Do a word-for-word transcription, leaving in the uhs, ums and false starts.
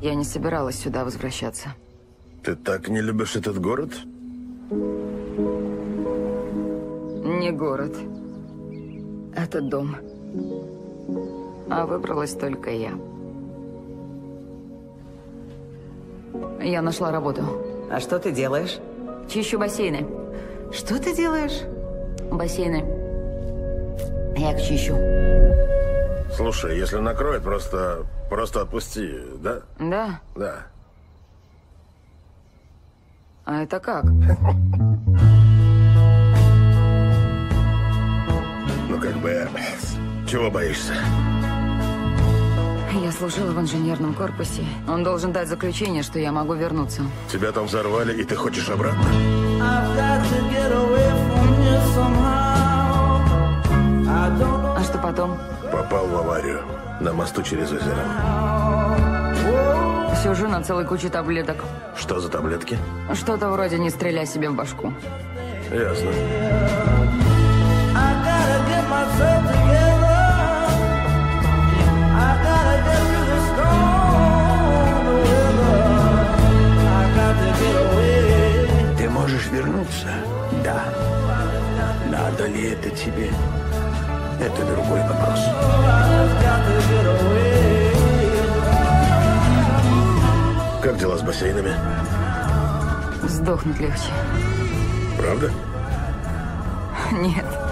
Я не собиралась сюда возвращаться. Ты так не любишь этот город? Не город. Это дом. А выбралась только я. Я нашла работу. А что ты делаешь? Чищу бассейны. Что ты делаешь? Бассейны. Я их чищу. Слушай, если накроет, просто... Просто отпусти, да? Да? Да. А это как? Ну, как бы... Чего боишься? Я служила в инженерном корпусе. Он должен дать заключение, что я могу вернуться. Тебя там взорвали, и ты хочешь обратно? А что потом? Попал в аварию. На мосту через озеро. Сижу на целой куче таблеток. Что за таблетки? Что-то вроде «не стреляй себе в башку». Ясно. Ты можешь вернуться? Да. Надо ли это тебе? Это другой вопрос. Как дела с бассейнами? Сдохнуть легче. Правда? Нет.